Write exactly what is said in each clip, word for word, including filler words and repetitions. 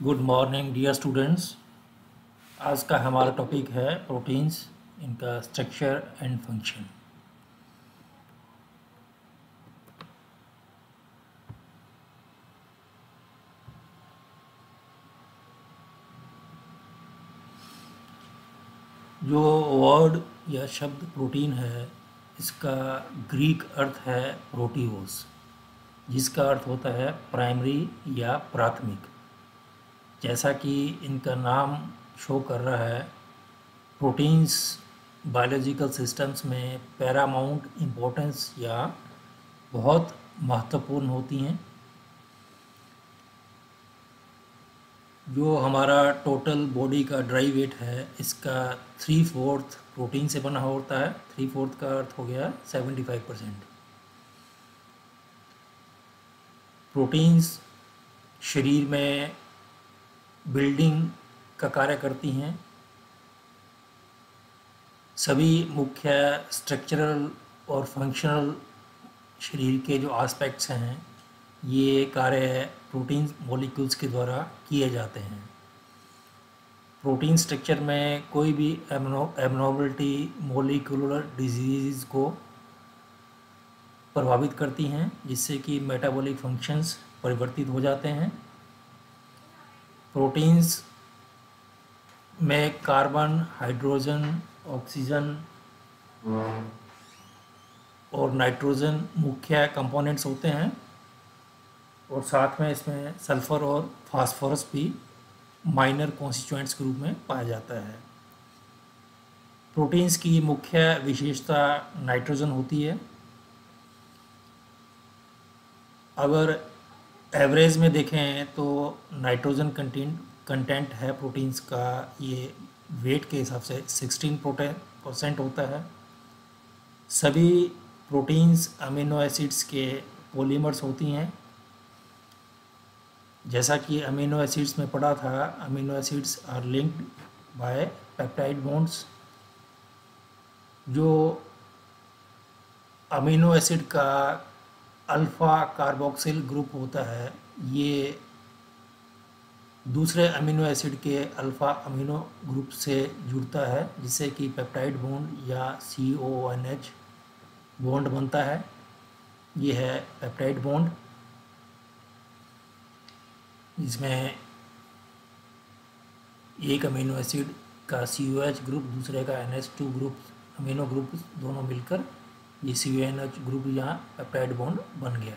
Good morning dear students. आज का हमारा टॉपिक है प्रोटीन्स, इनका स्ट्रक्चर एंड फंक्शन। जो वर्ड या शब्द प्रोटीन है, इसका ग्रीक अर्थ है प्रोटीओस, जिसका अर्थ होता है प्राइमरी या प्राथमिक। जैसा कि इनका नाम शो कर रहा है, प्रोटीन्स बायोलॉजिकल सिस्टम्स में पैरामाउंट इम्पोर्टेंस या बहुत महत्वपूर्ण होती हैं। जो हमारा टोटल बॉडी का ड्राई वेट है, इसका थ्री फोर्थ प्रोटीन से बना होता है। थ्री फोर्थ का अर्थ हो गया सेवेंटी फाइव परसेंट। प्रोटीन्स शरीर में बिल्डिंग का कार्य करती हैं। सभी मुख्य स्ट्रक्चरल और फंक्शनल शरीर के जो एस्पेक्ट्स हैं, ये कार्य प्रोटीन मॉलिक्यूल्स के द्वारा किए जाते हैं। प्रोटीन स्ट्रक्चर में कोई भी एबनॉर्मलिटी मॉलिक्यूलर डिजीज़ को प्रभावित करती हैं, जिससे कि मेटाबॉलिक फंक्शंस परिवर्तित हो जाते हैं। प्रोटीन्स में कार्बन, हाइड्रोजन, ऑक्सीजन और नाइट्रोजन मुख्य कंपोनेंट्स होते हैं, और साथ में इसमें सल्फ़र और फास्फोरस भी माइनर कॉन्स्टिट्यूएंट्स के रूप में पाया जाता है। प्रोटीन्स की मुख्य विशेषता नाइट्रोजन होती है। अगर एवरेज में देखें तो नाइट्रोजन कंटेंट कंटेंट है प्रोटीन्स का, ये वेट के हिसाब से सिक्सटीन परसेंट होता है। सभी प्रोटीन्स अमीनो एसिड्स के पॉलीमर्स होती हैं। जैसा कि अमीनो एसिड्स में पढ़ा था, amino acids are linked by peptide bonds. जो अमीनो एसिड का अल्फ़ा कार्बोक्सिल ग्रुप होता है, ये दूसरे अमीनो एसिड के अल्फ़ा अमीनो ग्रुप से जुड़ता है, जिससे कि पेप्टाइड बॉन्ड या C O N H bond बनता है। ये है पेप्टाइड बॉन्ड, जिसमें एक अमीनो एसिड का सी ओ एच ग्रुप, दूसरे का N H two group, amino group दोनों मिलकर ये C O N H group यहाँ पेप्टाइड बॉन्ड बन गया।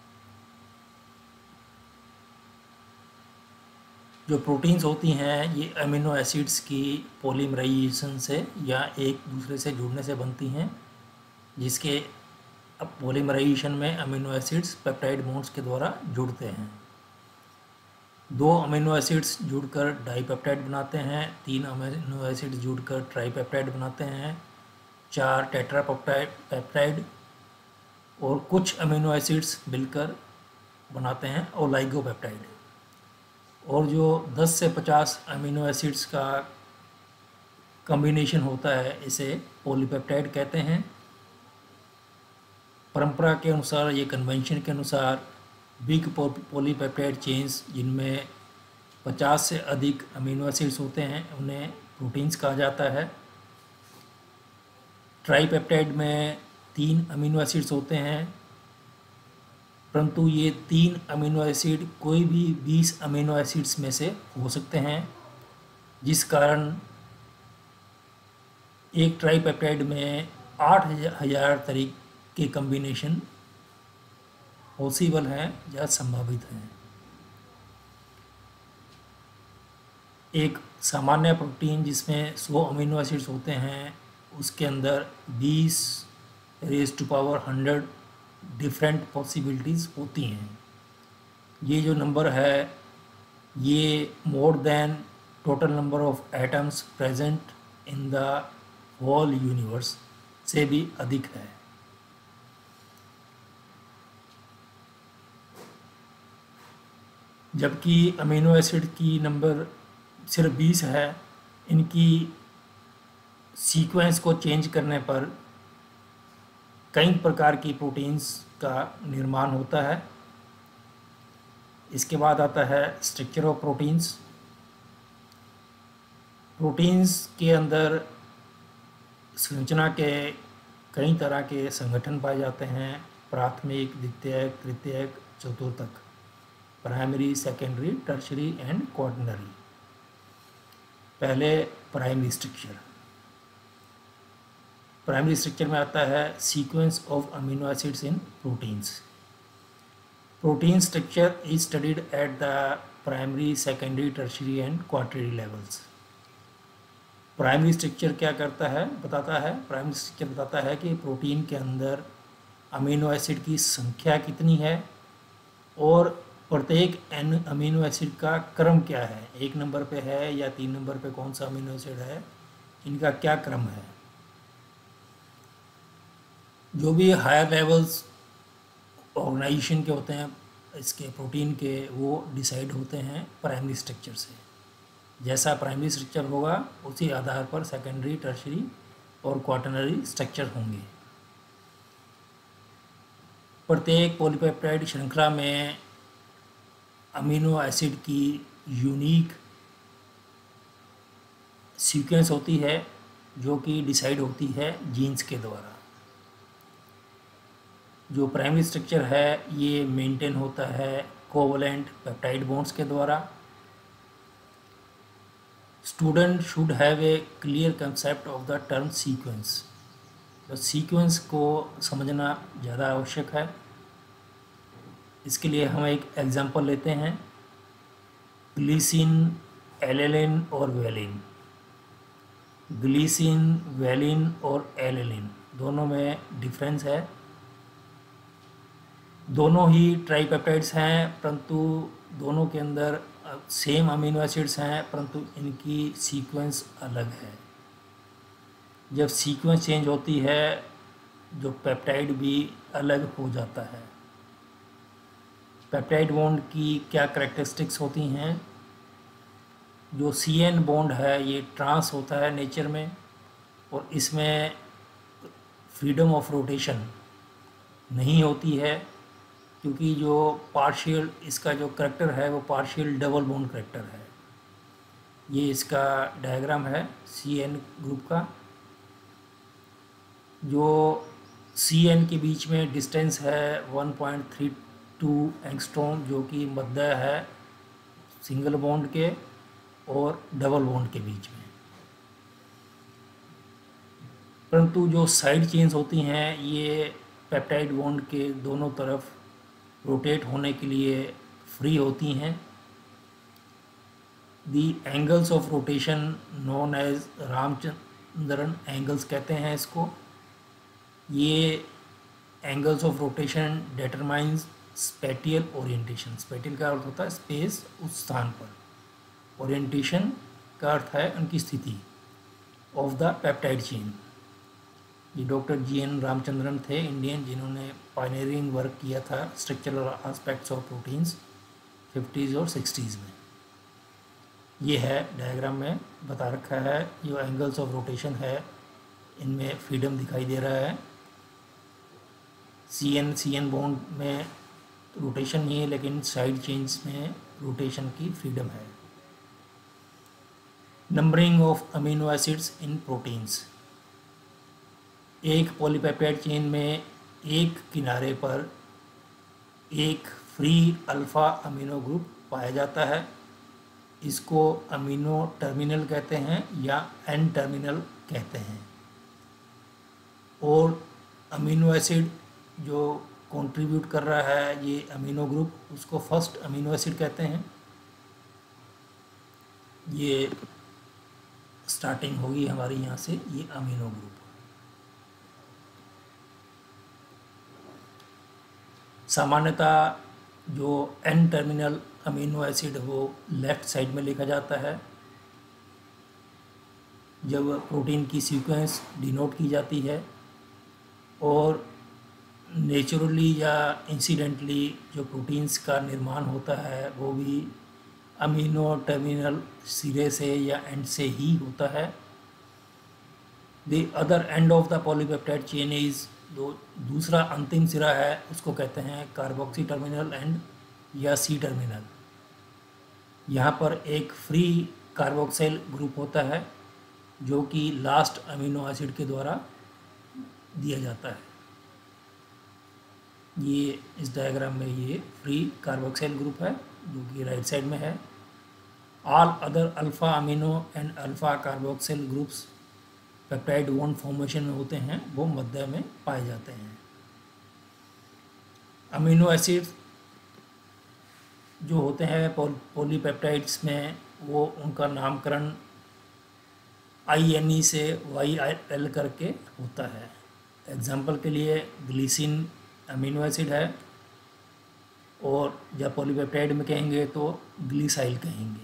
जो प्रोटीन्स होती हैं, ये अमीनो एसिड्स की पॉलीमराइजेशन से या एक दूसरे से जुड़ने से बनती हैं, जिसके अब पॉलीमराइजेशन में अमीनो एसिड्स पेप्टाइड बॉन्ड्स के द्वारा जुड़ते हैं। दो अमीनो एसिड्स जुड़कर डाइपेप्टाइड बनाते हैं, तीन अमीनो एसिड्स जुड़कर ट्राइपेप्टाइड बनाते हैं, चार टेट्रापेप्टाइड पेप्टाइड और कुछ अमीनो एसिड्स मिलकर बनाते हैं ओलाइगोपेप्टाइड। और जो दस से पचास अमीनो एसिड्स का कॉम्बिनेशन होता है, इसे पॉलीपेप्टाइड कहते हैं। परंपरा के अनुसार, ये कन्वेंशन के अनुसार, बिग पॉलीपेप्टाइड चेन्स जिनमें पचास से अधिक अमीनो एसिड्स होते हैं, उन्हें प्रोटीन्स कहा जाता है। ट्राइपेप्टाइड में तीन अमीनो एसिड्स होते हैं, परंतु ये तीन अमीनो एसिड कोई भी बीस अमीनो एसिड्स में से हो सकते हैं, जिस कारण एक ट्राइपेप्टाइड में आठ हजार तरीके के कम्बिनेशन पॉसिबल हैं या संभावित हैं। एक सामान्य प्रोटीन जिसमें सौ अमीनो एसिड्स होते हैं, उसके अंदर बीस raise to power hundred different possibilities होती हैं। ये जो नंबर है, ये more than total number of atoms present in the whole universe से भी अधिक है। जबकि अमीनो एसिड की नंबर सिर्फ बीस है, इनकी सीक्वेंस को चेंज करने पर कई प्रकार की प्रोटीन्स का निर्माण होता है। इसके बाद आता है स्ट्रक्चर ऑफ प्रोटीन्स। प्रोटीन्स के अंदर संरचना के कई तरह के संगठन पाए जाते हैं, प्राथमिक, द्वितीयक, तृतीयक, चतुर्थक, primary, secondary, tertiary and quaternary. पहले प्राइमरी स्ट्रक्चर। प्राइमरी स्ट्रक्चर में आता है sequence of amino acids in proteins. Protein structure is studied at the primary, secondary, tertiary and quaternary levels. Primary structure क्या करता है, बताता है प्राइमरी स्ट्रक्चर बताता है कि प्रोटीन के अंदर अमीनो एसिड की संख्या कितनी है और प्रत्येक एन अमीनो एसिड का क्रम क्या है, एक नंबर पे है या तीन नंबर पे कौन सा अमीनो एसिड है, इनका क्या क्रम है। जो भी हायर लेवल्स ऑर्गेनाइजेशन के होते हैं इसके प्रोटीन के, वो डिसाइड होते हैं प्राइमरी स्ट्रक्चर से। जैसा प्राइमरी स्ट्रक्चर होगा उसी आधार पर सेकेंडरी, टर्शरी और क्वाटरनरी स्ट्रक्चर होंगे। प्रत्येक पॉलीपेप्टाइड श्रृंखला में अमीनो एसिड की यूनिक सीक्वेंस होती है जो कि डिसाइड होती है जीन्स के द्वारा। जो प्राइमरी स्ट्रक्चर है ये मेंटेन होता है कोवलेंट पेप्टाइड बॉन्ड्स के द्वारा। Student should have a clear concept of the term sequence. तो सीक्वेंस को समझना ज़्यादा आवश्यक है। इसके लिए हम एक एग्जांपल लेते हैं, ग्लीसिन, एलेलिन और वेलिन। ग्लीसिन, वेलिन और एलेलिन दोनों में डिफरेंस है। दोनों ही ट्राइपेप्टाइड्स हैं, परंतु दोनों के अंदर सेम अमीनो एसिड्स हैं, परंतु इनकी सीक्वेंस अलग है। जब सीक्वेंस चेंज होती है जो पेप्टाइड भी अलग हो जाता है। पेप्टाइड बॉन्ड की क्या कैरेक्टरिस्टिक्स होती हैं, जो सी एन बॉन्ड है ये ट्रांस होता है नेचर में और इसमें फ्रीडम ऑफ रोटेशन नहीं होती है, क्योंकि जो पार्शियल इसका जो करैक्टर है वो पार्शियल डबल बॉन्ड करैक्टर है। ये इसका डायग्राम है सी एन ग्रुप का। जो सी एन के बीच में डिस्टेंस है one point three two angstrom, जो कि मध्य है सिंगल बॉन्ड के और डबल बॉन्ड के बीच में। परंतु जो साइड चेन्स होती हैं ये पेप्टाइड बॉन्ड के दोनों तरफ रोटेट होने के लिए फ्री होती हैं। The angles of rotation known as Ramachandran angles कहते हैं इसको। ये angles of rotation determines spatial orientation. Spatial का अर्थ होता है स्पेस, उस स्थान पर। ओरिएंटेशन का अर्थ है उनकी स्थिति ऑफ द पेप्टाइड चेन। ये डॉक्टर जी एन रामचंद्रन थे, इंडियन, जिन्होंने पायनियरिंग वर्क किया था structural aspects of proteins fifties और सिक्सटीज़ में। ये है डायग्राम में बता रखा है, जो एंगल्स ऑफ रोटेशन है इनमें फ्रीडम दिखाई दे रहा है। C N C N bond में रोटेशन नहीं है, लेकिन साइड चेन्स में रोटेशन की फ्रीडम है। Numbering of amino acids in proteins. एक पॉलीपेप्टाइड चेन में एक किनारे पर एक फ्री अल्फ़ा अमीनो ग्रुप पाया जाता है। इसको अमीनो टर्मिनल कहते हैं या एन टर्मिनल कहते हैं। और अमीनो एसिड जो कंट्रीब्यूट कर रहा है ये अमीनो ग्रुप, उसको फर्स्ट अमीनो एसिड कहते हैं। ये स्टार्टिंग होगी हमारी यहाँ से, ये अमीनो ग्रुप। सामान्यतः जो एन टर्मिनल अमीनो एसिड वो लेफ़्ट साइड में लिखा जाता है जब प्रोटीन की सीक्वेंस डिनोट की जाती है, और नेचुरली या इंसिडेंटली जो प्रोटीन्स का निर्माण होता है वो भी अमीनो टर्मिनल सिरे से या एंड से ही होता है। The other end of the polypeptide chain is, जो दूसरा अंतिम सिरा है उसको कहते हैं कार्बोक्सी टर्मिनल एंड या सी टर्मिनल। यहाँ पर एक फ्री कार्बोक्सिल ग्रुप होता है जो कि लास्ट अमीनो एसिड के द्वारा दिया जाता है। ये इस डायग्राम में ये फ्री कार्बोक्सिल ग्रुप है जो कि राइट साइड में है। All other alpha amino and alpha carboxyl groups peptide bond formation में होते हैं, वो मध्य में पाए जाते हैं। अमीनो एसिड जो होते हैं पॉलीपेप्टाइड्स में, वो उनका नामकरण आई एन ई से वाई एल करके होता है। एग्जाम्पल के लिए ग्लीसिन अमीनो एसिड है, और जब पॉलीपेप्टाइड में कहेंगे तो ग्लीसाइल कहेंगे।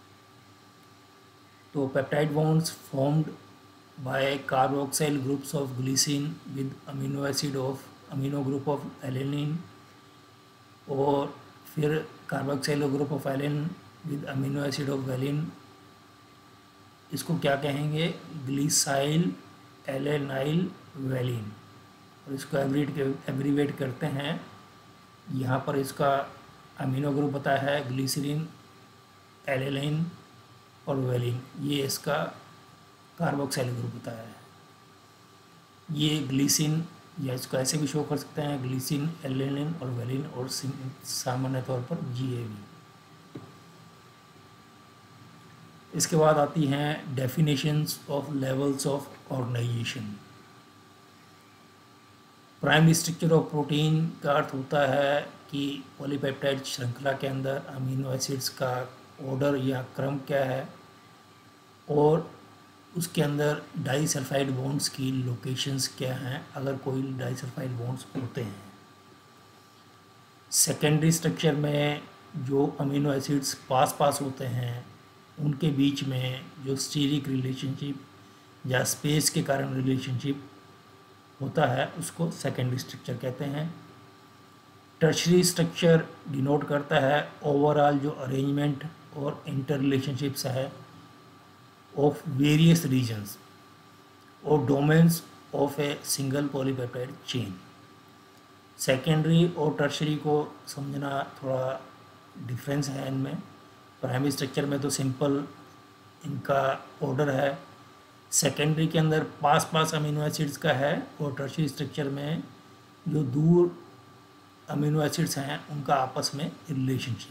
तो peptide bonds formed by carboxyl groups of glycine with amino acid of amino group of alanine, और फिर carboxyl group of alanine with amino acid of valine, इसको क्या कहेंगे, ग्लीसाइल एलेनाइल वेलिन। और इसको एब्रीवेट एब्रीवेट करते हैं। यहाँ पर इसका अमीनो ग्रुप बताया है ग्लिसरीन, एलेनाइन और वेलिन, ये इसका कार्बोक्सिल ग्रुप बताया है। ये ग्लीसिन, या इसको ऐसे भी शो कर सकते हैं ग्लीसिन, एलेनिन और वेलिन, और सामान्य तौर पर जी ए वी। इसके बाद आती हैं definitions of levels of organization. Primary structure of protein का अर्थ होता है कि पॉलीपेप्टाइड श्रृंखला के अंदर अमीनो एसिड्स का ऑर्डर या क्रम क्या है, और उसके अंदर डाइसल्फाइड बॉन्ड्स की लोकेशंस क्या हैं, अगर कोई डाइसल्फाइड बॉन्ड्स होते हैं। सेकेंडरी स्ट्रक्चर में जो अमीनो एसिड्स पास पास होते हैं, उनके बीच में जो स्टीरिक रिलेशनशिप या स्पेस के कारण रिलेशनशिप होता है, उसको सेकेंडरी स्ट्रक्चर कहते हैं। टर्शरी स्ट्रक्चर डिनोट करता है ओवरऑल जो अरेंजमेंट और इंटर रिलेशनशिप्स है of various regions or domains of a single polypeptide chain। Secondary और टर्शरी को समझना थोड़ा डिफरेंस है इनमें। प्राइमरी स्ट्रक्चर में तो सिंपल इनका ऑर्डर है, सेकेंडरी के अंदर पास पास अमीनो एसिड्स का है, और टर्शरी स्ट्रक्चर में जो दूर अमीनो एसिड्स हैं उनका आपस में रिलेशनशिप।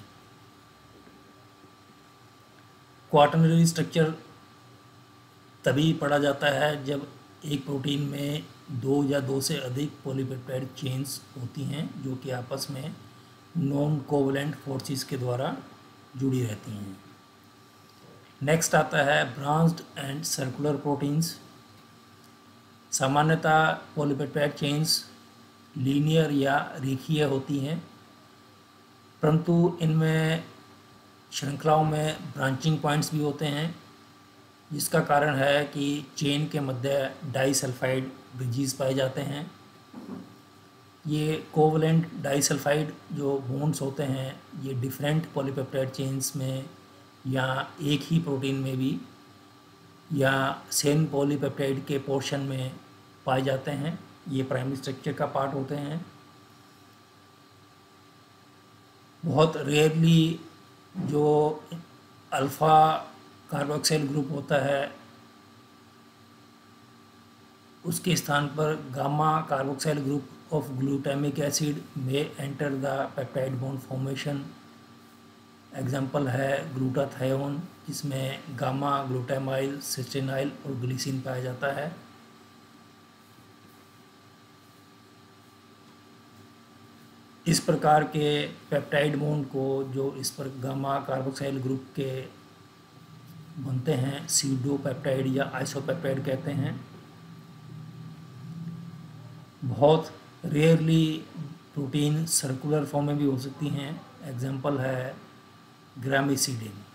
क्वाटरनरी स्ट्रक्चर तभी पढ़ा जाता है जब एक प्रोटीन में दो या दो से अधिक पॉलीपेप्टाइड चेन्स होती हैं जो कि आपस में नॉन कोवलेंट फोर्सेस के द्वारा जुड़ी रहती हैं। नेक्स्ट आता है ब्रांच्ड एंड सर्कुलर प्रोटीन्स। सामान्यतः पॉलीपेप्टाइड चेन्स लीनियर या रेखीय होती हैं, परंतु इनमें श्रृंखलाओं में ब्रांचिंग पॉइंट्स भी होते हैं, जिसका कारण है कि चेन के मध्य डाइसल्फाइड ब्रिजेस पाए जाते हैं। ये कोवलेंट डाइसल्फाइड जो बॉन्ड्स होते हैं, ये डिफरेंट पॉलीपेप्टाइड चेन्स में या एक ही प्रोटीन में भी या सेम पॉलीपेप्टाइड के पोर्शन में पाए जाते हैं। ये प्राइमरी स्ट्रक्चर का पार्ट होते हैं। बहुत रेयरली जो अल्फ़ा कार्बोक्सिल ग्रुप होता है, उसके स्थान पर gamma carboxyl group of glutamic acid में enter the peptide bond formation. Example है ग्लूटाथायोन, जिसमें गामा ग्लूटामाइल, सिस्टेनाइल और ग्लिसिन पाया जाता है। इस प्रकार के पेप्टाइड बॉन्ड को जो इस पर गामा कार्बोक्सिल ग्रुप के बनते हैं सीडो पेप्टाइड या आइसोपेप्टाइड कहते हैं। बहुत रेयरली प्रोटीन सर्कुलर फॉर्म में भी हो सकती हैं। एग्जाम्पल है ग्रामिसिडिन।